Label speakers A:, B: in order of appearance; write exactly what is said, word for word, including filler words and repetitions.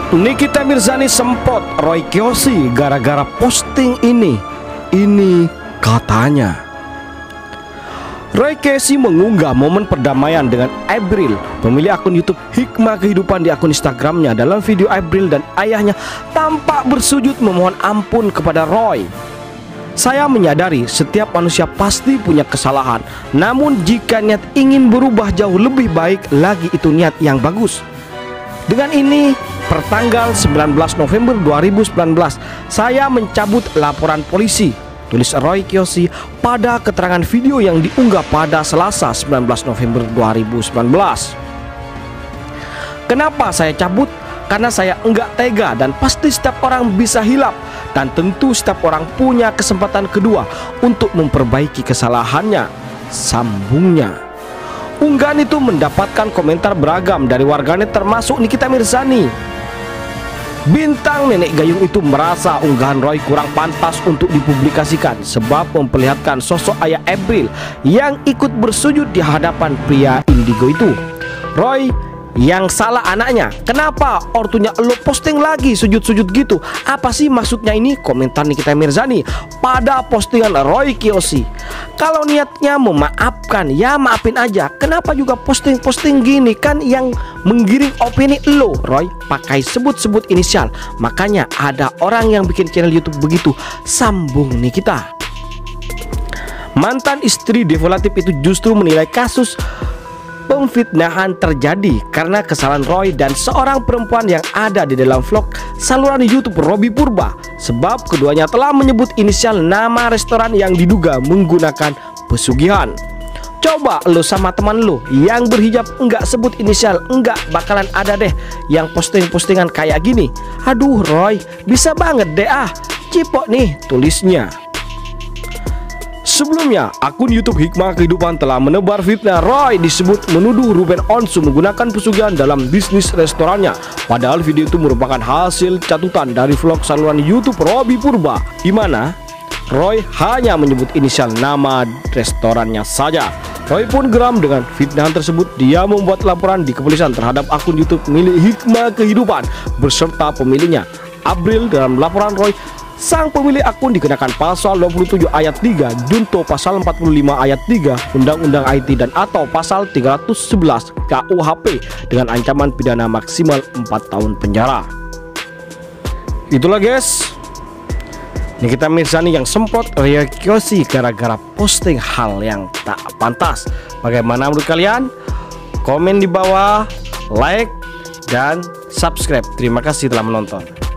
A: Nikita Mirzani semprot Roy Kiyoshi gara-gara posting ini. Ini katanya. Roy Kiyoshi mengunggah momen perdamaian dengan April, pemilik akun YouTube Hikmah Kehidupan, di akun Instagramnya. Dalam video, April dan ayahnya tampak bersujud memohon ampun kepada Roy. Saya menyadari setiap manusia pasti punya kesalahan, namun jika niat ingin berubah jauh lebih baik lagi, itu niat yang bagus. Dengan ini, pertanggal sembilan belas November dua ribu sembilan belas, saya mencabut laporan polisi, tulis Roy Kiyoshi pada keterangan video yang diunggah pada Selasa sembilan belas November dua ribu sembilan belas. Kenapa saya cabut? Karena saya enggak tega dan pasti setiap orang bisa hilap, dan tentu setiap orang punya kesempatan kedua untuk memperbaiki kesalahannya, sambungnya. Unggahan itu mendapatkan komentar beragam dari warganet termasuk Nikita Mirzani. Bintang nenek gayung itu merasa unggahan Roy kurang pantas untuk dipublikasikan sebab memperlihatkan sosok ayah April yang ikut bersujud di hadapan pria indigo itu. Roy, yang salah anaknya. Kenapa ortunya lo posting lagi sujud-sujud gitu? Apa sih maksudnya ini? Komentar Nikita Mirzani pada postingan Roy Kiyoshi. Kalau niatnya memaafkan, ya maafin aja. Kenapa juga posting-posting gini? Kan yang menggiring opini lo, Roy, pakai sebut-sebut inisial. Makanya ada orang yang bikin channel YouTube begitu, sambung Nikita. Mantan istri Devo Latif itu justru menilai kasus pemfitnahan terjadi karena kesalahan Roy dan seorang perempuan yang ada di dalam vlog saluran YouTube Robby Purba, sebab keduanya telah menyebut inisial nama restoran yang diduga menggunakan pesugihan. Coba lo sama teman lo yang berhijab enggak sebut inisial, enggak bakalan ada deh yang posting-postingan kayak gini. Aduh Roy, bisa banget deh ah, cipok nih tulisnya. Sebelumnya, akun YouTube Hikmah Kehidupan telah menebar fitnah Roy disebut menuduh Ruben Onsu menggunakan pesugihan dalam bisnis restorannya. Padahal video itu merupakan hasil catatan dari vlog saluran YouTube Robby Purba, di mana Roy hanya menyebut inisial nama restorannya saja. Roy pun geram dengan fitnahan tersebut. Dia membuat laporan di kepolisian terhadap akun YouTube milik Hikmah Kehidupan beserta pemiliknya. April, dalam laporan Roy, sang pemilik akun dikenakan pasal dua puluh tujuh ayat tiga junto pasal empat puluh lima ayat tiga Undang-Undang I T dan atau pasal tiga ratus sebelas K U H P dengan ancaman pidana maksimal empat tahun penjara. Itulah guys, Nikita Mirzani yang semprot Roy Kiyoshi gara-gara posting hal yang tak pantas. Bagaimana menurut kalian? Komen di bawah, like dan subscribe. Terima kasih telah menonton.